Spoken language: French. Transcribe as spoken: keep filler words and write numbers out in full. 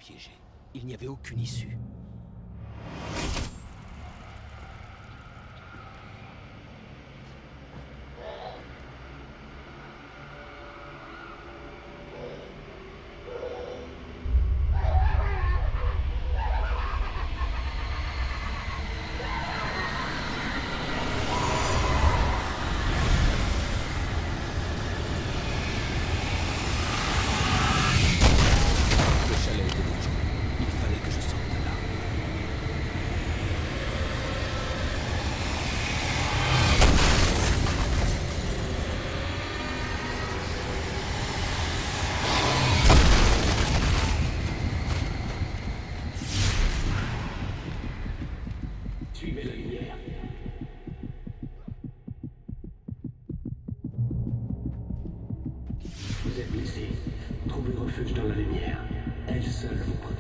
piégé. Il n'y avait aucune issue. Suivez la lumière. Vous êtes blessé. Trouvez refuge dans la lumière. Elle seule vous protège.